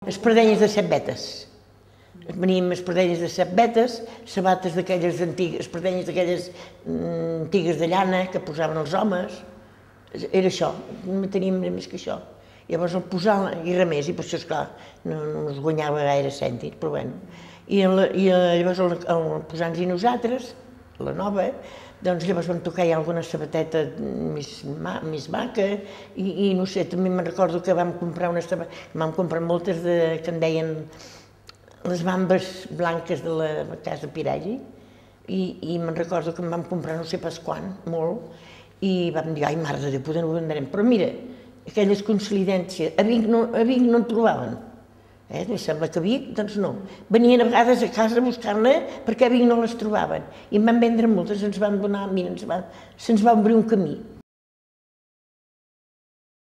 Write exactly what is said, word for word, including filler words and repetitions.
espardenyes de set vetes. Veníem espardenyes de set vetes, sabates d'aquelles antigues, espardenyes d'aquelles antigues de llana que posaven els homes. Era això, no teníem més que això. Llavors el posar, i res més, i per això, esclar, no, no es guanyava gaire cèntims, però bueno. I, el, i llavors el, el posant-hi nosaltres, la nova, doncs llavors vam tocar ja alguna sabateta més, ma, més maca, i, i no sé, també me'n recordo que vam comprar unes sabatetes, vam comprar moltes de, que en deien les bambes blanques de la casa Pirelli, i, i me'n recordo que em vam comprar no sé pas quan, molt, i vam dir, ai, mare de Déu, poder no ho venderem, però mira, aquelles consolidències, a Vic no, a Vic no en trobaven. Eh? Em sembla que a Vic, doncs no. Venien a vegades a casa a buscar-ne perquè a Vic no les trobaven. I en van vendre moltes, ens van donar, mira, ens van, se'ns va obrir un camí.